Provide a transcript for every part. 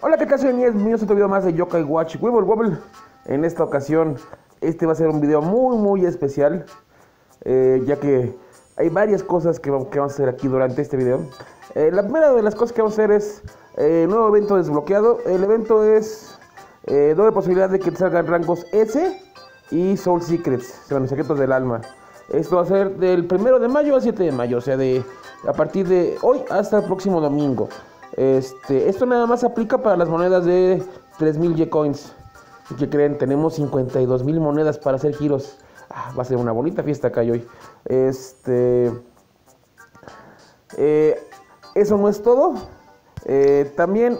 Hola, ¿qué tal? Soy Nies, bienvenidos a otro video más de Yokai Watch Wibble Wobble. En esta ocasión, este va a ser un video muy especial, ya que hay varias cosas que vamos a hacer aquí durante este video. La primera de las cosas que vamos a hacer es nuevo evento desbloqueado. El evento es doble posibilidad de que te salgan rangos S y Soul Secrets, o sea, los secretos del alma. Esto va a ser del 1 de mayo al 7 de mayo, o sea, a partir de hoy hasta el próximo domingo. Esto nada más aplica para las monedas de 3000 G-Coins. ¿Y qué creen? Tenemos 52,000 monedas para hacer giros. Va a ser una bonita fiesta acá hoy. Eso no es todo. También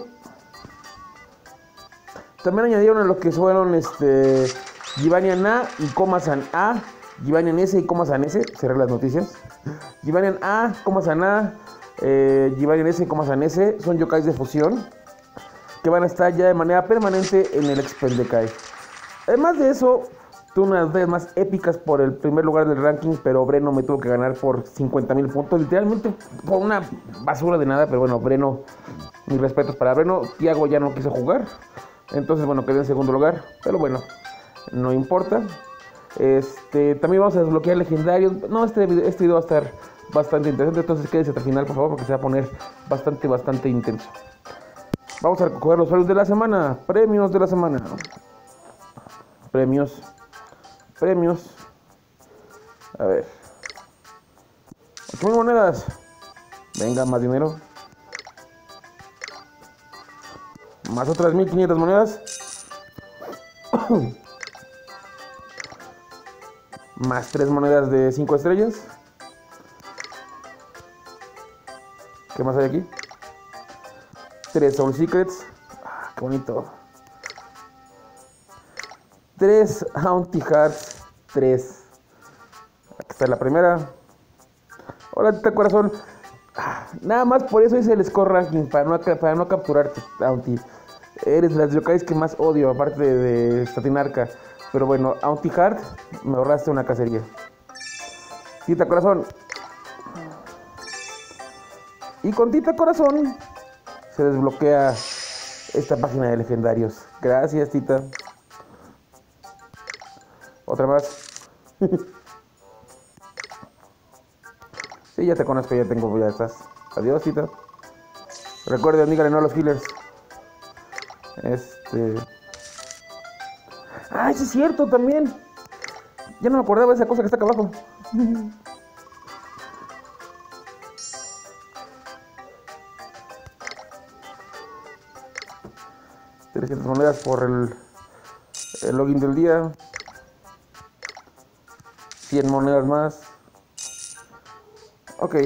añadieron a lo que fueron Givanian A y Komasan A, Givanian S y Komasan S. Cerré las noticias. Givanian A, Komasan A, Givanian S y Komasan S son yokais de fusión que van a estar ya de manera permanente en el Expendekai. Además de eso, tuve unas veces más épicas por el primer lugar del ranking, pero Breno me tuvo que ganar por 50,000 puntos, literalmente por una basura de nada. Pero bueno, Breno, mis respetos para Breno. Tiago ya no quiso jugar, entonces bueno, quedé en segundo lugar, pero bueno, no importa. También vamos a desbloquear legendarios. No, este video va a estar bastante interesante, entonces quédese hasta el final, por favor, porque se va a poner bastante intenso. Vamos a recoger los premios de la semana. Premios de la semana. Premios. A ver. 8,000 monedas. Venga, más dinero. Más otras 1500 monedas. Más 3 monedas de 5 estrellas. ¿Qué más hay aquí? 3 Soul Secrets. Qué bonito. 3 Haunty Hearts. 3. Aquí está la primera. Hola, tita corazón. Nada más por eso hice el score ranking, para no capturarte, Haunty. Eres de las yokais que más odio, aparte de Statinarca. Pero bueno, Haunty Heart, me ahorraste una cacería. Tita corazón. Y con Tita corazón se desbloquea esta página de legendarios. Gracias, Tita. Otra más. Sí, ya te conozco, ya estás. Adiós, Tita. Recuerden, díganle no a los healers. ¡Ay, sí es cierto también! Ya no me acordaba de esa cosa que está acá abajo. 300 monedas por el login del día. 100 monedas más. Ok.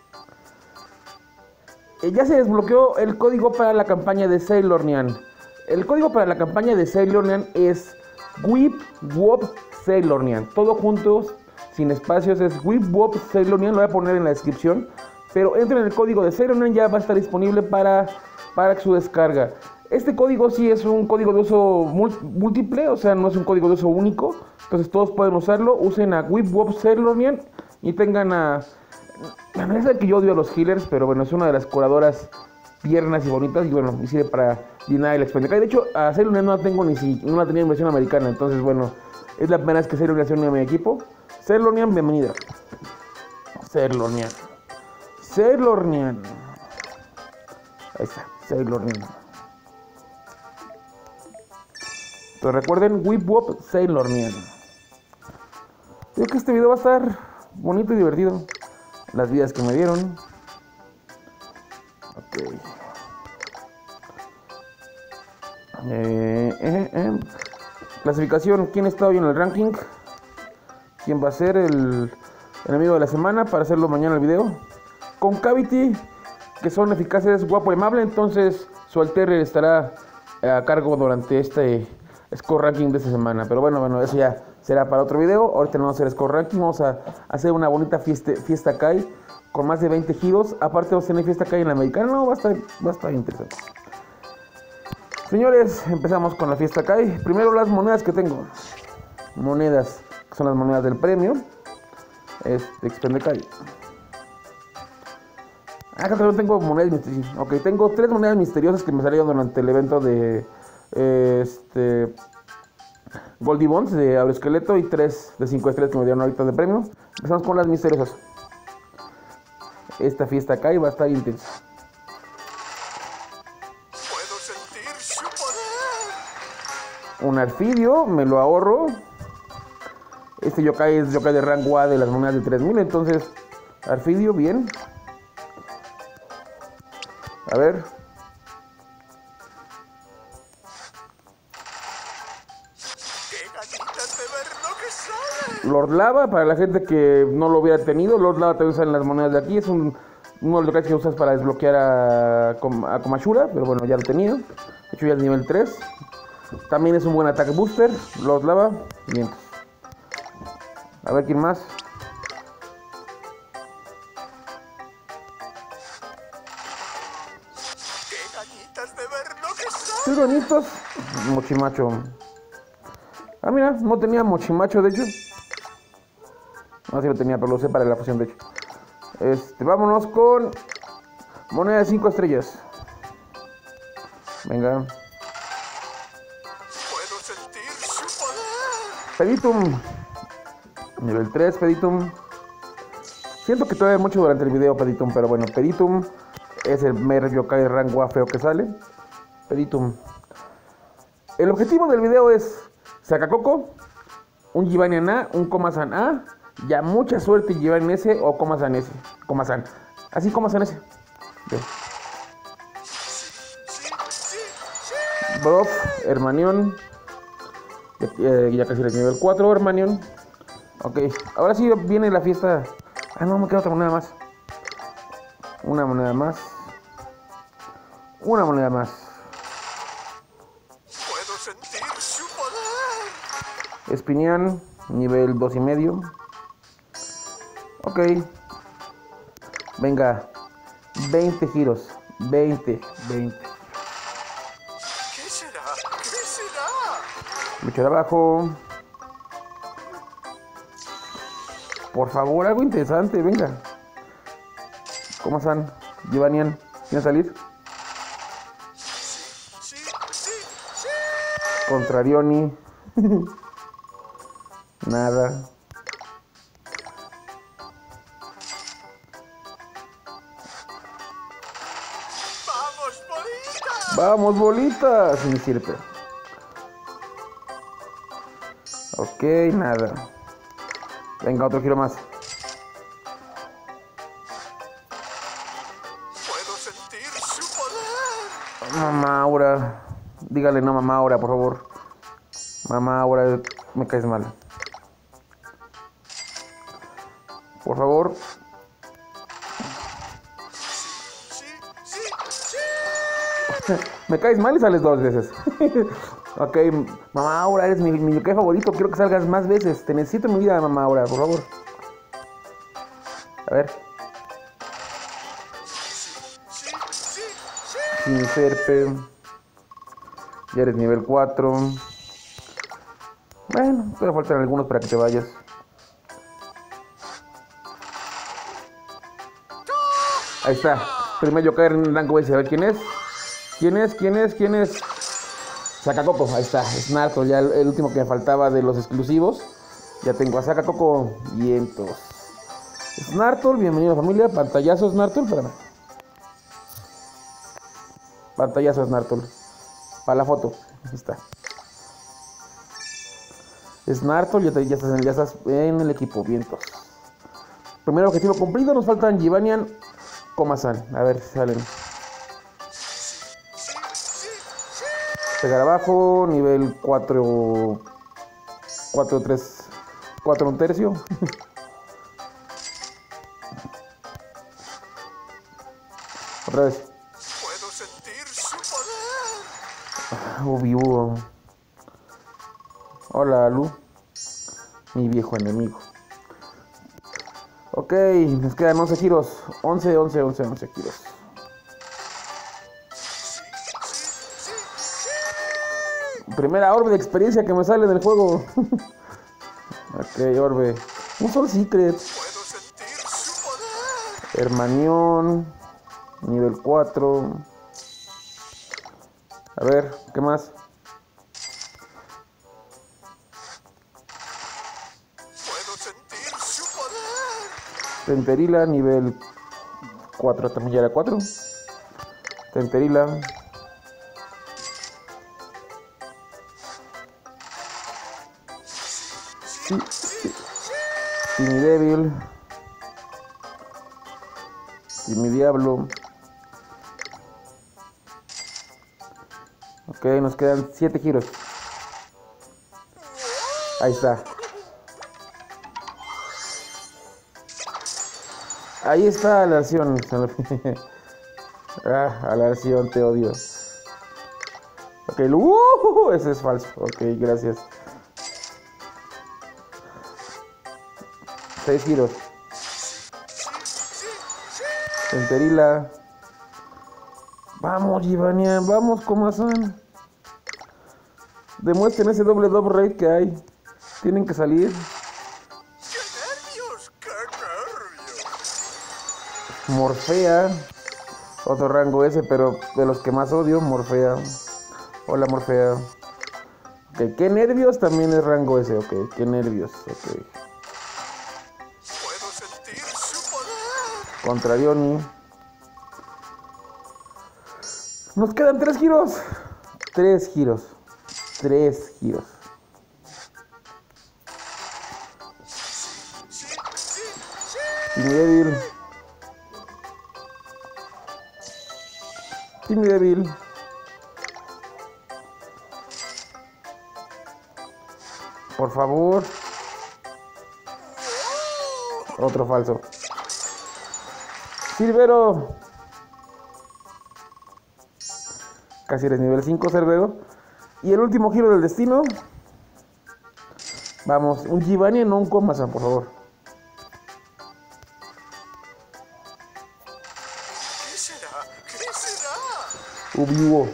Ya se desbloqueó el código para la campaña de Sailor Nyan. El código para la campaña de Sailor Nyan es WIPWOP Sailor Nyan. Todo juntos, sin espacios, es WIPWOP Sailor Nyan. Lo voy a poner en la descripción. Pero entren en el código de Sailor Nyan, ya va a estar disponible para su descarga. Este código sí es un código de uso múltiple, o sea, no es un código de uso único. Entonces todos pueden usarlo. Usen a WIPWOP Sailor Nyan y tengan a... Bueno, es el que yo odio a los healers, pero bueno, es una de las curadoras tiernas y bonitas. Y bueno, me sirve para llenar el Expendekai. De hecho, a Sailor Nyan no la tengo no la tenía en versión americana. Entonces bueno, es la primera vez que Sailor Nyan se une a mi equipo. Sailor Nyan, bienvenida. Sailor Nyan. Ahí está, Sailor Nyan. Pero recuerden, WIPWOP Sailor Nyan. Creo que este video va a estar bonito y divertido. Las vidas que me dieron. Ok. Clasificación. ¿Quién está hoy en el ranking? ¿Quién va a ser el enemigo de la semana? Para hacerlo mañana el video. Con Cavity, que son eficaces, guapo y amable. Entonces su Alterer estará a cargo durante este score ranking de esta semana. Pero bueno, eso ya será para otro video. Ahorita no vamos a hacer score ranking. Vamos a hacer una bonita fiesta Kai con más de 20 giros. Aparte vamos a tener fiesta Kai en la americana. No, va a estar interesante. Señores, empezamos con la fiesta Kai. Primero las monedas que tengo. Monedas, que son las monedas del premio. Expendekai. Acá también tengo monedas misteriosas. Ok, tengo 3 monedas misteriosas que me salieron durante el evento de Goldie Bonds de Aeroesqueleto y 3 de 5 estrellas que me dieron ahorita de premio. Empezamos con las misteriosas. Esta fiesta acá y va a estar intensa. Puedo sentir su poder. Un Arfidio, me lo ahorro. Este yokai es yokai de rango A de las monedas de 3000, entonces Arfidio, bien. A ver. ¡Qué ganitas de ver lo que sale! Lord Lava, para la gente que no lo hubiera tenido, Lord Lava también usa en las monedas de aquí. Es uno de los yokais que usas para desbloquear a Komashura, pero bueno, ya lo tenía. De hecho, ya es nivel 3. También es un buen ataque booster, Lord Lava. Bien. A ver quién más. ¡Qué ganitas de ver lo que sale! Qué bonitos. Mochimacho. Ah, mira, no tenía Mochimacho, de hecho. No, sí lo tenía, pero lo usé para la fusión, de hecho. Vámonos con moneda de 5 estrellas. Venga. Puedo sentir su poder. Peditum. Nivel 3, Peditum. Siento que todavía hay mucho durante el video, Peditum, pero bueno, Peditum es el mero yokai de rango A feo que sale. Peditum. El objetivo del video es Sakakoko, un Gibanian A, un Komasan A, ya mucha suerte Gibanian S o Komasan S. Komasan. Así Komasan S. Bien. Brof, Hermanion. Ya casi el nivel 4, Hermanion. Ok, ahora sí viene la fiesta. Ah, no, me queda otra moneda más. Una moneda más. Una moneda más. Puedo sentir su poder. Espinian, nivel 2,5. Ok. Venga. 20 giros. 20. ¿Qué será? ¿Qué será? Mucho de abajo. Por favor, algo interesante, venga. ¿Cómo están? Gibanian, ¿quieren salir? Sí. Contrarioni. Nada. ¡Vamos, bolita! Vamos, bolitas. Sin sirve. Ok, nada. Venga, otro giro más. Puedo sentir su poder. Mamá Aura. Dígale no, mamá Aura, por favor. Mamá Aura, me caes mal. Por favor. Sí. Me caes mal y sales 2 veces. Ok, mamá Aura, eres mi yokai favorito. Quiero que salgas más veces. Te necesito en mi vida, mamá Aura, por favor. A ver. Sí. Sin serpe. Ya eres nivel 4. Bueno, todavía faltan algunos para que te vayas. Ahí está. Primer yokai en rango S. A ver quién es. ¿Quién es? Sakakoko, ahí está. Snartle, ya el último que me faltaba de los exclusivos. Ya tengo a Sakakoko. Vientos. Snartle, bienvenido familia. Pantallazo Snartle, espérame. Pantallazo Snartle. Para la foto. Ahí está. Snartle, ya estás en el equipo. Vientos. Primer objetivo cumplido. Nos faltan Gibanian, Komasan. A ver si salen. Pegar abajo. Nivel 4. 4, 3. 4, 1 tercio. Otra vez. Puedo sentir su poder. Vivo. Hola, Lu. Mi viejo enemigo. Ok, nos quedan 11 giros. 11 giros. Primera orbe de experiencia que me sale del juego. Ok, orbe. Un Soul Secret. Puedo sentir su poder. Hermanión. Nivel 4. A ver, ¿qué más? Puedo sentir su poder. Tenterila, nivel 4. También ya era 4. Tenterila. Sí. Timidevil. Timidiablo. Ok, nos quedan 7 giros. Ahí está. Ahí está Alarción. Alarción, te odio. Ok, ese es falso. Ok, gracias. 6 giros. Tenterila. Vamos, Givania. Vamos, Komazan. Demuestren ese doble rate que hay. Tienen que salir. ¡Qué nervios! ¡Qué nervios! Morfea. Otro rango ese, pero de los que más odio, Morfea. Hola, Morfea. Ok, qué nervios también es rango ese. Ok, qué nervios. Ok. Puedo sentir su poder. Contrarioni. Nos quedan 3 giros. 3 giros. 3 giros. Timidevil. Timidevil. Por favor. Otro falso. Cerbero. Casi eres nivel 5, Cerbero. Y el último giro del destino. Vamos, un Givania, no un Komazan, por favor. ¿Qué será? ¿Qué será? Ubiwo.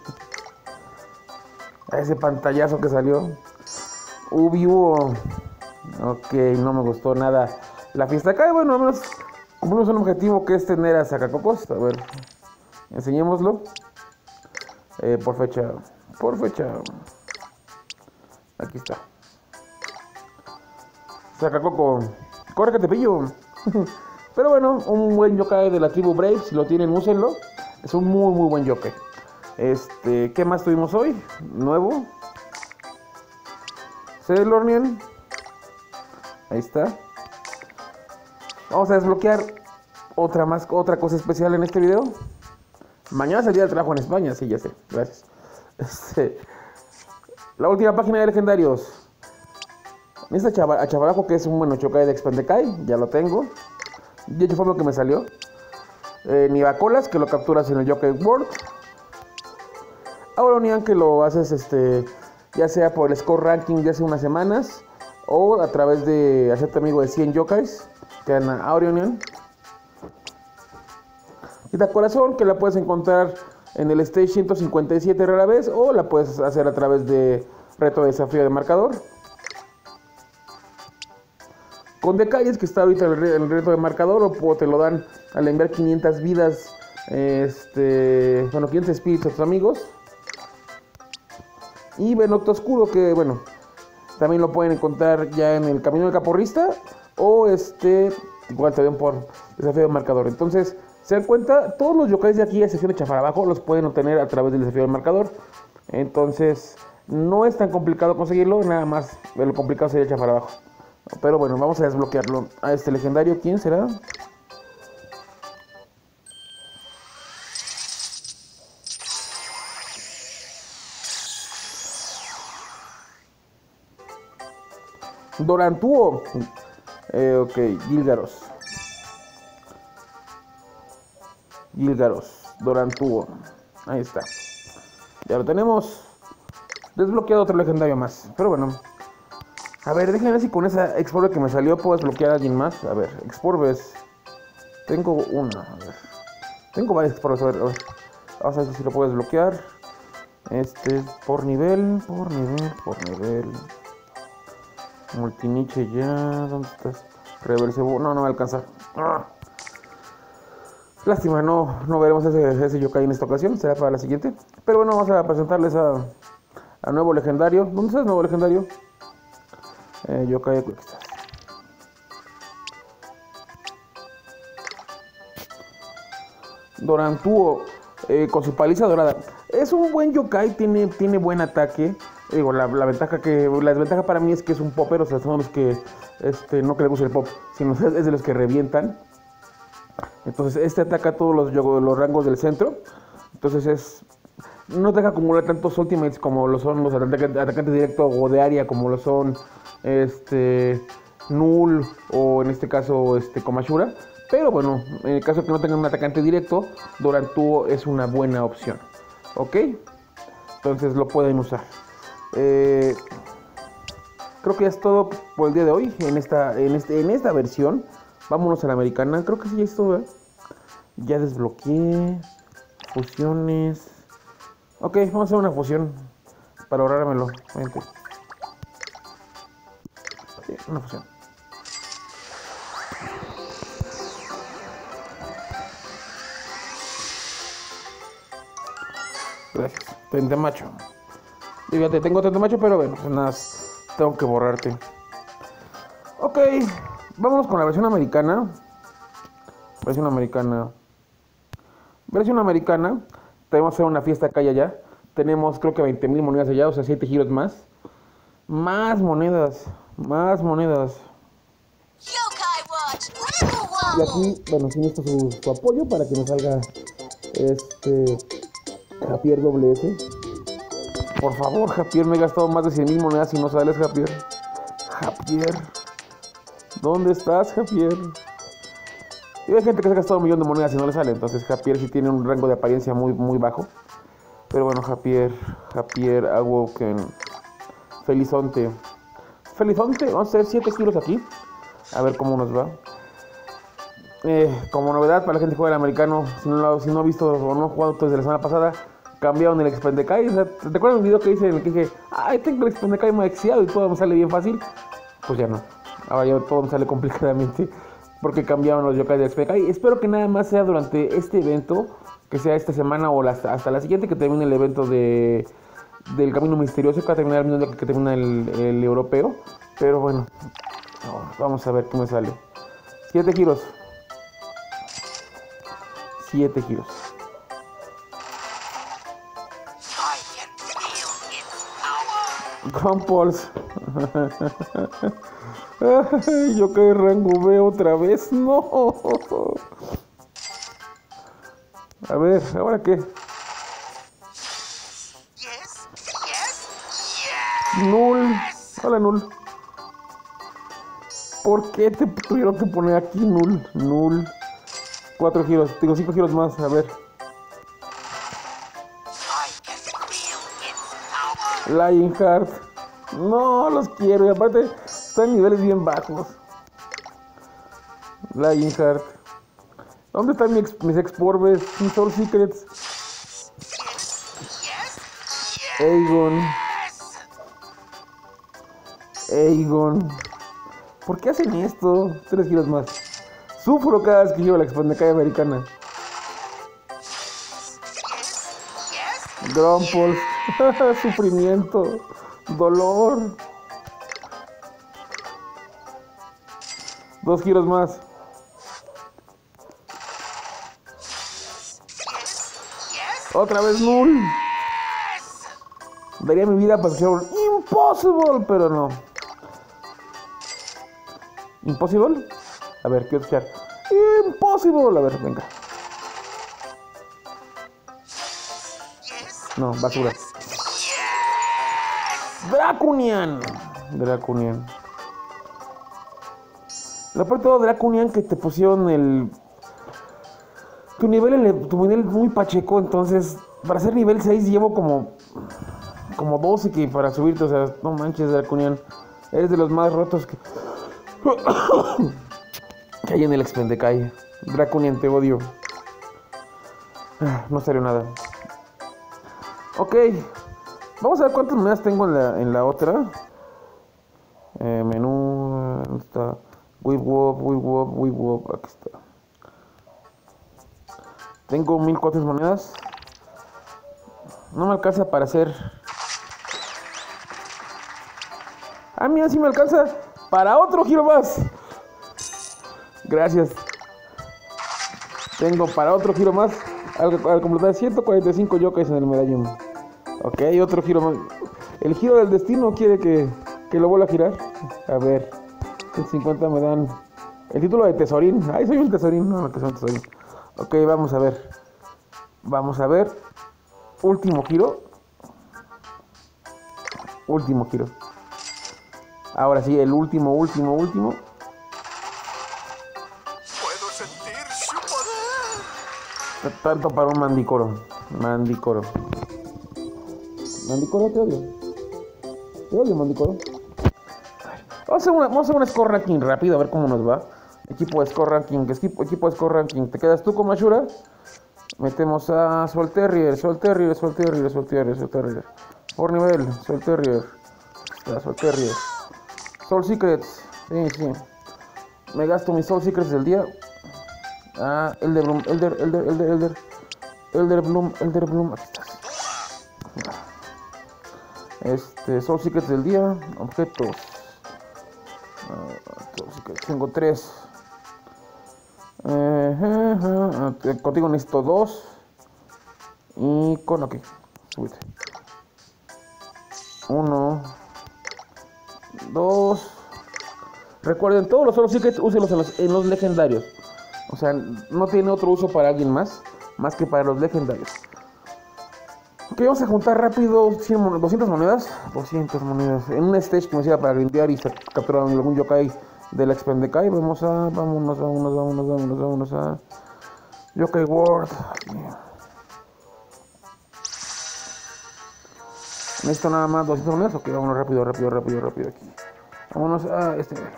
Ese pantallazo que salió. Ubiwo. Ok, no me gustó nada la fiesta acá. Bueno, al menos cumplimos un objetivo que es tener a Sacacocos. A ver, enseñémoslo. Por fecha. Por fecha. Aquí está. Sacacoco. Corre que te pillo. Pero bueno, un buen yokai de la tribu Brave. Si lo tienen, úsenlo. Es un muy buen yokai. ¿Qué más tuvimos hoy? Nuevo. Celornian. Ahí está. Vamos a desbloquear otra cosa especial en este video. Mañana es el día del trabajo en España, sí, ya sé, gracias. La última página de legendarios. Esta a Chavarajo, que es un bueno Chokai de Expandekai, ya lo tengo. De hecho fue lo que me salió. Nivacolas, que lo capturas en el Yokai World. Auronian, que lo haces ya sea por el score ranking de hace unas semanas o a través de hacerte amigo de 100 yokais que dan a Auronian. Quita Corazón, que la puedes encontrar en el stage 157 rara vez o la puedes hacer a través de reto de desafío de marcador. Con Decayes, que está ahorita en el reto de marcador, o te lo dan al enviar 500 vidas, 500 espíritus a tus amigos. Y Venocto Oscuro, que bueno, también lo pueden encontrar ya en el Camino del Caporrista o igual te den por desafío de marcador. Entonces, se dan cuenta, todos los yokais de aquí, a excepción de Chafarabajo, los pueden obtener a través del desafío del marcador. Entonces, no es tan complicado conseguirlo, nada más lo complicado sería Chafarabajo. Pero bueno, vamos a desbloquearlo. A este legendario, ¿quién será? Dorantuo. Ok, Gilgaros. Dorantuo. Ahí está. Ya lo tenemos. Desbloqueado otro legendario más. Pero bueno. A ver, déjenme ver si con esa Exporve que me salió puedo desbloquear a alguien más. A ver, Exporves. Tengo una. A ver. Tengo varias Exporves. A ver. Vamos a ver si lo puedo desbloquear. Por nivel. Multiniche ya. ¿Dónde estás? Reversible. No me alcanza. Lástima, no veremos ese yokai en esta ocasión, será para la siguiente. Pero bueno, vamos a presentarles a nuevo legendario. ¿Dónde está el nuevo legendario? Yokai, aquí está. Dorantuo, con su paliza dorada. Es un buen yokai, tiene buen ataque. Digo, la desventaja para mí es que es un popper, o sea, son los que no que le gusta el pop, sino es de los que revientan. Entonces ataca a todos los rangos del centro. Entonces no deja acumular tantos ultimates como lo son los atacantes directos o de área, como lo son Null o en este caso Komashura. Pero bueno, en el caso que no tengan un atacante directo, Dorantuo es una buena opción. ¿Ok? Entonces lo pueden usar. Creo que ya es todo por el día de hoy en esta versión. Vámonos a la americana. Creo que sí, ya es todo, ¿eh? Ya desbloqueé fusiones. Ok, vamos a hacer una fusión para ahorrármelo. Sí, una fusión. Gracias. Tentemacho. Fíjate, tengo Tentemacho, pero bueno, pues nada, tengo que borrarte. Ok, vámonos con la versión americana. Versión americana. Tenemos que hacer una fiesta acá y allá. Tenemos creo que 20,000 monedas allá, o sea, 7 giros más. Más monedas. Y aquí, bueno, sí necesito su apoyo para que me salga Japier WS. Por favor, Japier, me he gastado más de 100,000 monedas y no sales, Japier. ¿Dónde estás, Japier? Y hay gente que se ha gastado 1,000,000 de monedas y no le sale. Entonces Japier sí tiene un rango de apariencia muy, muy bajo. Pero bueno, Japier Awoken. Felizonte. Vamos a hacer 7 kilos aquí. A ver cómo nos va. Como novedad para la gente que juega el americano, si no ha visto o no ha jugado desde la semana pasada, cambiaron el Expendekai. O sea, ¿te acuerdas del video que hice en el que dije, ay, tengo el Expendekai maxiado y todo me sale bien fácil? Pues ya no. Ahora ya todo me sale complicadamente porque cambiaron los yokai de Expendekai. Espero que nada más sea durante este evento, que sea esta semana o hasta la siguiente que termine el evento del Camino Misterioso, que va a terminar el mismo día que termina el europeo. Pero bueno, vamos a ver qué me sale. 7 giros. Grumpols. Yo que rango veo otra vez. No. A ver, ¿ahora qué? Null. Hola, Null. ¿Por qué te tuvieron que poner aquí Null? 4 giros, tengo 5 giros más, a ver. Lionheart. No los quiero, y aparte están en niveles bien bajos. Lionheart. ¿Dónde están mis Exporbes? Mis Soul Secrets. Aegon. ¿Por qué hacen esto? 3 giros más. Sufro cada vez que llevo la Expandekai americana. Grumpols. Sufrimiento. Dolor. 2 giros más. Otra vez Null. Daría mi vida para escuchar un Impossible, pero no. ¿Impossible? A ver, quiero escuchar. Impossible. A ver, venga. No, basura. Draconian. Lo peor de todo, Draconian, que te pusieron tu nivel muy pacheco. Entonces, para ser nivel 6 llevo como 12 que para subirte. O sea, no manches, Draconian. Eres de los más rotos que hay en el Expendekai. Draconian, te odio. No salió nada. Ok. Vamos a ver cuántas monedas tengo en la otra. Menú. ¿Dónde está? Weewop. Aquí está. Tengo 1400 monedas. No me alcanza para hacer... Ah, mira, sí me alcanza para otro giro más. Gracias. Tengo para otro giro más. Al completar 145 yokais en el medallón. Ok, otro giro más. El giro del destino quiere que lo vuelva a girar. A ver. 150 me dan el título de tesorín. Ay, soy un tesorín. No, que soy un tesorín. Ok, vamos a ver. Vamos a ver. Último giro. Último giro. Ahora sí, el último. Puedo sentir su poder. Tanto para un Mandicoro. Mandicoro, te odio. Te odio, Mandicoro. Vamos a hacer un score ranking rápido, a ver cómo nos va. Equipo de score ranking, equipo de score ranking. ¿Te quedas tú con Ashura? Metemos a Soul Terrier. Por nivel, Soul Terrier. Soul Terrier. Soul Secrets. Sí. Me gasto mis Soul Secrets del día. Ah, Elder Bloom. Aquí estás. Soul Secrets del día. Objetos. Tengo 3. Contigo necesito 2. Y con ok. Súbete. 1, 2. Recuerden, todos los Soul Secrets úsenlos en los legendarios. O sea, no tiene otro uso para alguien más que para los legendarios. Ok, vamos a juntar rápido 200 monedas. 200 monedas. En un stage que me sirva para grindear y capturar algún yokai de la Expendekai. Vámonos a Yokai World. Necesito nada más 200 monedas. Ok, vámonos rápido aquí. Vámonos a este nivel.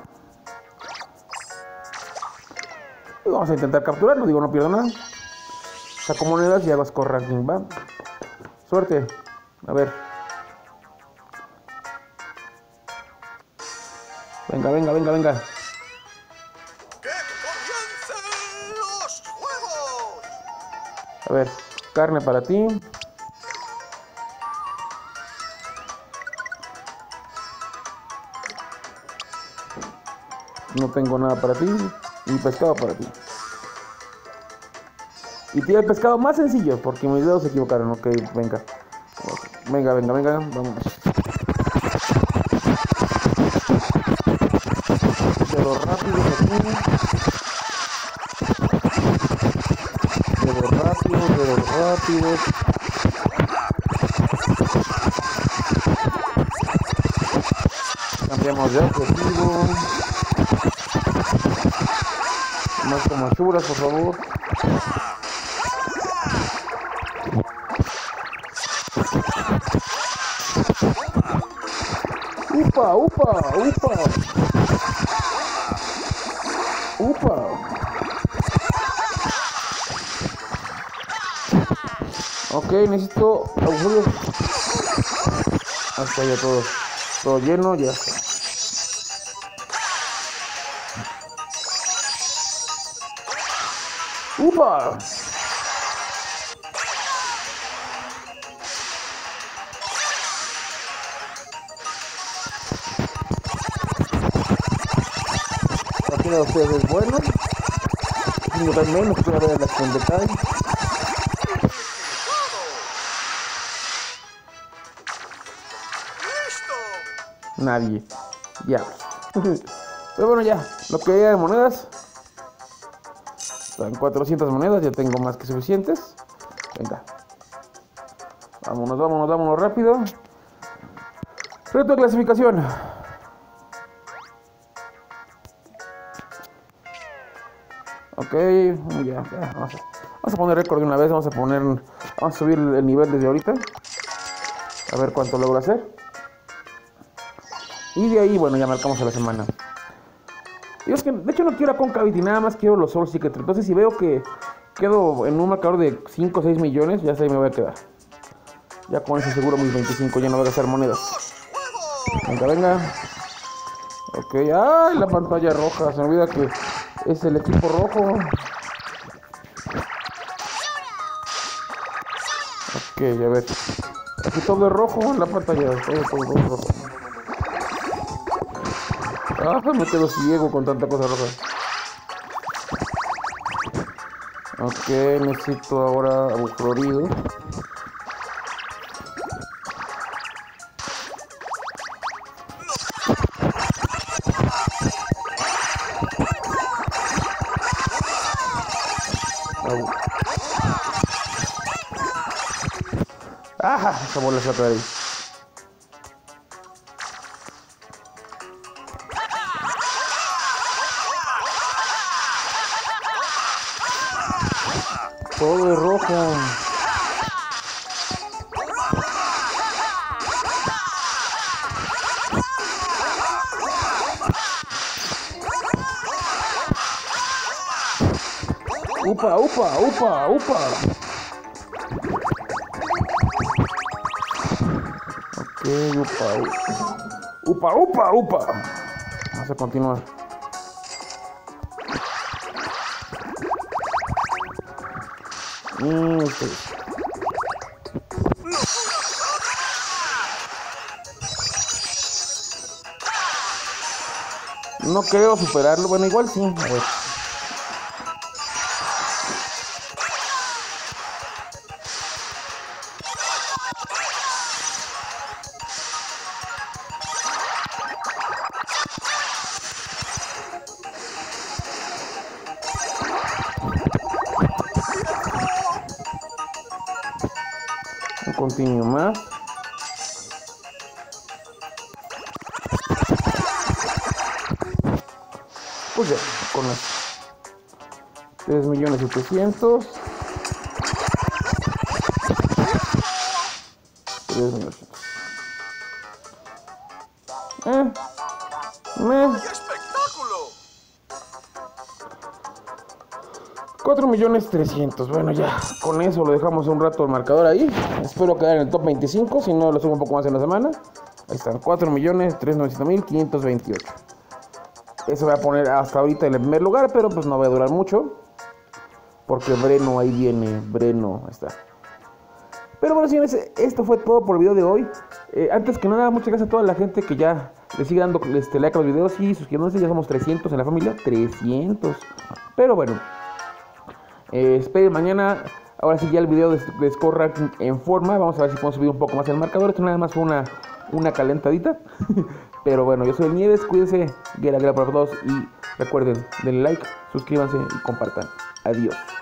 Y vamos a intentar capturarlo, no pierdo nada. Saco monedas y hago score ranking, va. Suerte. A ver. Venga. ¡Que comiencen los juegos! A ver, carne para ti. No tengo nada para ti. Y pescado para ti. Y tira el pescado más sencillo, porque mis dedos se equivocaron. Ok, venga. Vamos. Dedos rápidos aquí. Dedos rápidos. Cambiamos de objetivo. Más como Ashura, por favor. Upa. Ok, necesito augurios. Hasta ya todo lleno, ya está. ¡Upa! Aquí de ustedes es bueno. Yo también estoy a ver la Expendekai. Nadie. Ya. Pero bueno, ya. Lo que había de monedas. Están 400 monedas. Ya tengo más que suficientes. Venga. Vámonos rápido. Reto de clasificación. Ok, ya. Vamos a poner récord de una vez. Vamos a subir el nivel desde ahorita. A ver cuánto logro hacer. Y de ahí, bueno, ya marcamos a la semana. Y es que, de hecho, no quiero a Concavity, nada más quiero los Soul Secret. Entonces, si veo que quedo en un marcador de 5 o 6 millones, ya sé, me voy a quedar. Ya con eso seguro mis 25, ya no voy a gastar monedas. Venga. Ok, ¡ay! La pantalla roja, se me olvida que es el equipo rojo. Ok, a ver. Aquí todo es rojo en la pantalla. Todo es rojo. Ah, me quedo ciego con tanta cosa roja. Ok, necesito ahora agua florido. ¡Ajá! Esa bola se va a caer ahí. Todo es rojo. ¡Upa, upa, upa, upa! Ok, upa, upa, upa, upa. Vamos a continuar. No creo superarlo. Bueno, igual sí. A ver. Un continuo más. Pues ya, con las 3.700.000. 3.000.000. ¡Qué espectáculo! 4.300.000. Bueno, ya con eso lo dejamos un rato el marcador ahí. Espero quedar en el top 25. Si no, lo subo un poco más en la semana. Ahí están, 4.397.528. Eso voy a poner hasta ahorita en el primer lugar, pero pues no va a durar mucho. Porque Breno ahí viene. Breno, ahí está. Pero bueno, señores, esto fue todo por el video de hoy. Antes que nada, muchas gracias a toda la gente que ya le sigue dando like a los videos y suscribiéndose. Ya somos 300 en la familia. 300. Pero bueno, esperen mañana. Ahora sí ya el video de Score Ranking en forma. Vamos a ver si podemos subir un poco más el marcador. Esto nada más fue una calentadita. Pero bueno, yo soy el Nieves. Cuídense. Guerra para todos. Y recuerden, denle like, suscríbanse y compartan. Adiós.